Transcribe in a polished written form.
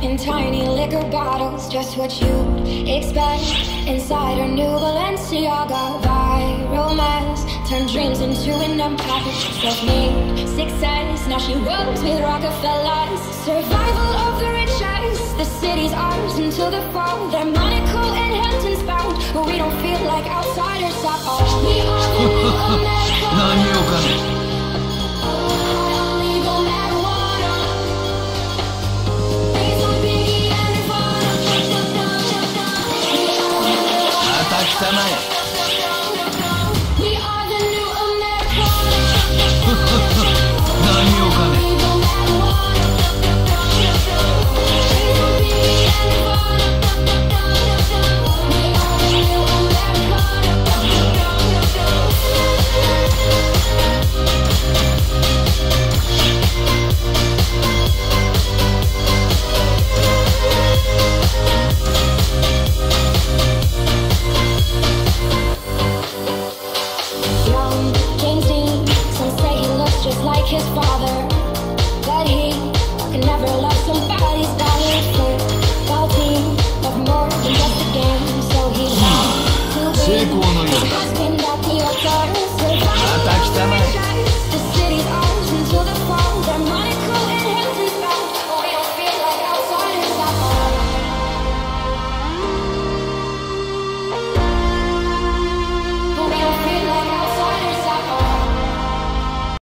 in tiny liquor bottles, just what you'd expect inside her new Balenciaga. Viral mess turned dreams into an empire. Self-made success, now she rolls with Rockefellers. Survival of the richest, the city's ours until the fall. They're Monaco and Hamptons bound, but we don't feel like outsiders at all. We are the new America. 何をかね。汚い。何をかね。 Like his father, but he can never love somebody's daughter. Football team of more than just a game, so he had to be.